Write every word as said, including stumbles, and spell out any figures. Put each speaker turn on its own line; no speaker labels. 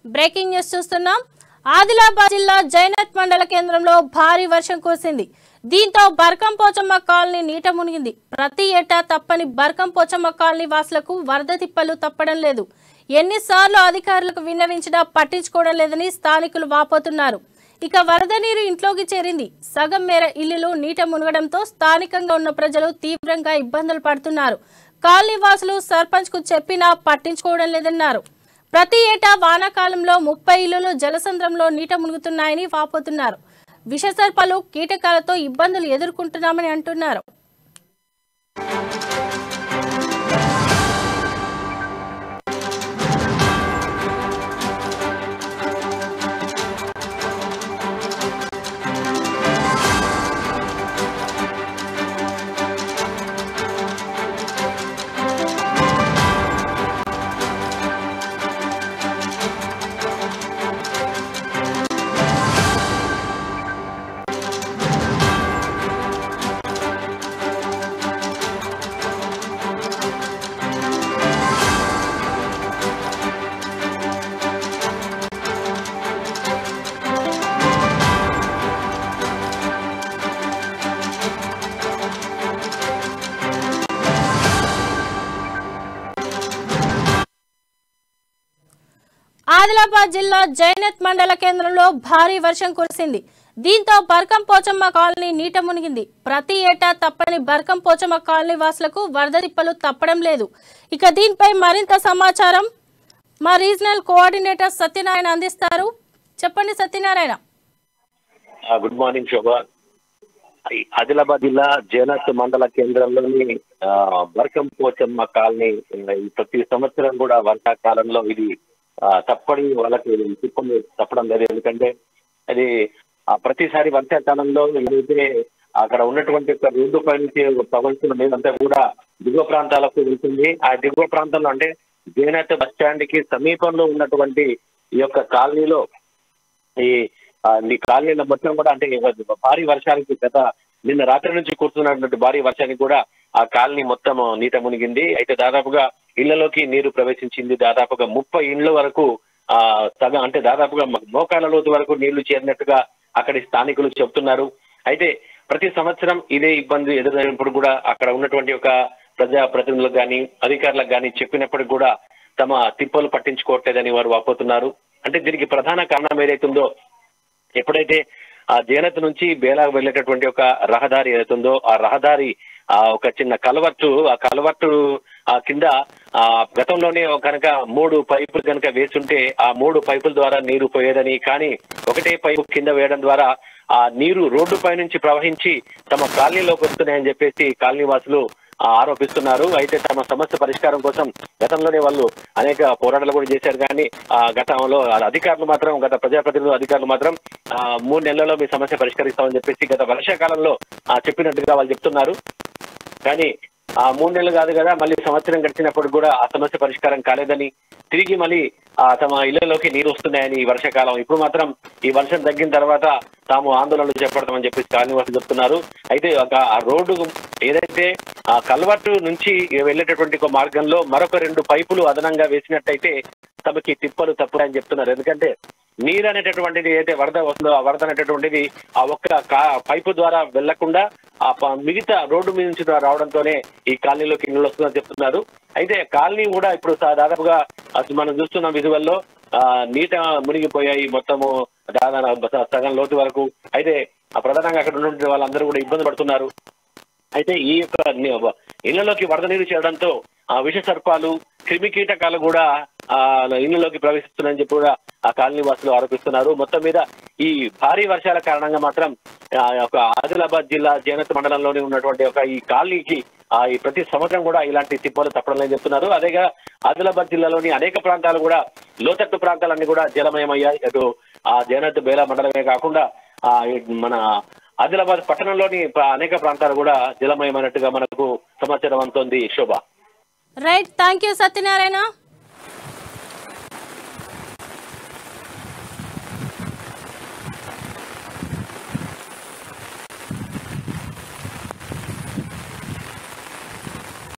Breaking news చూస్తున్నాం. ఆదిలాబాద్ జిల్లా జైనత్ మండల కేంద్రంలో భారీ వర్షం కురిసింది. దీంతో బర్కం పోచమ్మ కాలనీ నీట మునిగింది. ప్రతి ఏటా తప్పని బర్కం పోచమ్మ కాలనీ వాసులకు వరద తిప్పలు తప్పడం లేదు. ఎన్నిసార్లు అధికారులకు విన్నవించినా పట్టించుకోవడం లేదని స్థానికులు వాపోతున్నారు. ఇక వరద నీరు ఇంట్లోకి చేరింది. సగం మేర ఇల్లులు నీట మునగడంతో స్థానికంగా ఉన్న ప్రజలు తీవ్రంగా ఇబ్బందులు పడుతున్నారు. కాలనీ వాసులు సర్పంచ్ కు చెప్పినా పట్టించుకోవడం లేదన్నారు. ప్రతి ఏటా వానాకాలంలో ముప్పై ఇళ్లు జలసంద్రంలో నీట మునుగుతున్నాయని వాపోతున్నారు. విషసర్పాలు కీటకాలతో ఇబ్బందులు ఎదుర్కొంటున్నామని అంటున్నారు. ఆదిలాబాద్ జిల్లా జైనత్ మండల కేంద్రంలో భారీ వర్షం కురిసింది. దీంతో బర్కం పోచమ్మ కాలనీ నీట మునిగింది. ప్రతి ఏటా తప్పని బర్కం పోచమ్మ కాలనీ వాసులకు వరద తిప్పలు తప్పడం లేదు. ఇక దీనిపై మరింత సమాచారం మా రీజనల్ కోఆర్డినేటర్ సత్యనారాయణ అందిస్తారు. చెప్పండి సత్యనారాయణ.
Good morning Shobha. ఆదిలాబాద్ జిల్లా జైనత్ మండల కేంద్రంలోని బర్కం పోచమ్మ కాలనీ ప్రతి సంవత్సరం కూడా వర్షాకాలంలో ఇది తప్పని వాళ్ళకి తిప్పలు తప్పడం లేదు. ఎందుకంటే అది ప్రతిసారి వర్షాకాలంలో ఏదైతే అక్కడ ఉన్నటువంటి రోడ్డు పై నుంచి ప్రవహిస్తున్న నీరంతా కూడా దిగువ ప్రాంతాలకు వెళ్తుంది. ఆ దిగువ ప్రాంతంలో అంటే జైనత్ బస్ స్టాండ్ కి సమీపంలో ఉన్నటువంటి ఈ యొక్క కాలనీలో ఈ ఈ కాలనీలో మొత్తం కూడా అంటే భారీ వర్షానికి గత నిన్న రాత్రి నుంచి కురుస్తున్నటువంటి భారీ వర్షానికి కూడా ఆ కాలనీ మొత్తం నీట మునిగింది. అయితే దాదాపుగా ఇళ్లలోకి నీరు ప్రవేశించింది. దాదాపుగా ముప్పై ఇండ్ల వరకు ఆ సగం అంటే దాదాపుగా మోకాల లోతు వరకు నీళ్లు చేరినట్టుగా అక్కడి స్థానికులు చెబుతున్నారు. అయితే ప్రతి సంవత్సరం ఇదే ఇబ్బంది ఎదురైనప్పుడు కూడా అక్కడ ఉన్నటువంటి ఒక ప్రజా ప్రతినిధులకు కానీ అధికారులకు కానీ చెప్పినప్పటికి కూడా తమ తిప్పలు పట్టించుకోవట్లేదని వారు వాపోతున్నారు. అంటే దీనికి ప్రధాన కారణం ఏదైతుందో ఎప్పుడైతే ఆ జైనత్ నుంచి బేలాకు వెళ్ళేటటువంటి ఒక రహదారి ఏదైతుందో ఆ రహదారి ఆ ఒక చిన్న కలవట్టు ఆ కలవట్టు ఆ కింద ఆ గతంలోనే కనుక మూడు పైపులు కనుక వేస్తుంటే ఆ మూడు పైపుల ద్వారా నీరు పోయేదని, కానీ ఒకటే పైపు కింద వేయడం ద్వారా ఆ నీరు రోడ్డు పై నుంచి ప్రవహించి తమ కాలనీలోకి వస్తున్నాయని చెప్పేసి కాలనీ వాసులు ఆరోపిస్తున్నారు. అయితే తమ సమస్య పరిష్కారం కోసం గతంలోనే వాళ్ళు అనేక పోరాటాలు కూడా చేశారు. కానీ ఆ గతంలో అధికారులు మాత్రం గత ప్రజాప్రతినిధులు అధికారులు మాత్రం ఆ మూడు నెలల్లో మీ సమస్య పరిష్కరిస్తామని చెప్పేసి గత వర్షాకాలంలో చెప్పినట్టుగా వాళ్ళు చెప్తున్నారు. కానీ ఆ మూడు నెలలు కాదు కదా, మళ్ళీ సంవత్సరం గడిచినప్పుడు కూడా ఆ సమస్య పరిష్కారం కాలేదని, తిరిగి మళ్ళీ ఆ తమ ఇళ్లలోకి నీరు వస్తున్నాయని ఈ వర్షాకాలం ఇప్పుడు మాత్రం ఈ వర్షం తగ్గిన తర్వాత తాము ఆందోళనలు చేపడతామని చెప్పేసి కాలనీవాసులు చెప్తున్నారు. అయితే ఒక ఆ రోడ్డు ఏదైతే ఆ కల్వర్టు నుంచి వెళ్ళేటటువంటి ఒక మార్గంలో మరొక రెండు పైపులు అదనంగా వేసినట్టయితే తమకి తిప్పలు తప్పుడని చెప్తున్నారు. ఎందుకంటే నీరు అనేటటువంటిది ఏదైతే వరద వస్తుందో ఆ వరద అనేటటువంటిది ఆ ఒక్క పైపు ద్వారా వెళ్లకుండా ఆ మిగతా రోడ్డు మీద నుంచి రావడంతోనే ఈ కాలనీలోకి నీళ్ళు వస్తుందని చెప్తున్నారు. అయితే కాలనీ కూడా ఇప్పుడు దాదాపుగా మనం చూస్తున్న విజువల్లో ఆ నీట మునిగిపోయాయి మొత్తము దాదాపు సగం లోతు వరకు. అయితే ప్రధానంగా అక్కడ ఉన్నటువంటి వాళ్ళందరూ కూడా ఇబ్బంది పడుతున్నారు. అయితే ఈ యొక్క ఇళ్లలోకి వరద నీరు చేయడంతో ఆ విష సర్పాలు క్రిమి కీటకాలు కూడా ఆ ఇళ్లలోకి ప్రవేశిస్తున్నాయని చెప్పి కూడా ఆ కాలనీ వాసులు ఆరోపిస్తున్నారు. మొత్తం మీద ఈ భారీ వర్షాల కారణంగా మాత్రం ఒక ఆదిలాబాద్ జిల్లా జైనత్ మండలంలోని ఉన్నటువంటి ఒక ఈ కాలనీకి ఆ ఈ ప్రతి సంవత్సరం కూడా ఇలాంటి తిప్పలు తప్పడం లేదని చెప్తున్నారు. అదేగా ఆదిలాబాద్ జిల్లాలోని అనేక ప్రాంతాలు కూడా లోతట్టు ప్రాంతాలన్నీ కూడా జలమయమయ్యాయి. అటు ఆ జైనత్ బేలా మండలమే కాకుండా ఆ మన ఆదిలాబాద్ పట్టణంలోని అనేక ప్రాంతాలు కూడా జలమయమైనట్టుగా మనకు సమాచారం అందుతోంది. Shobha.
Right, thank you Satyanarayana.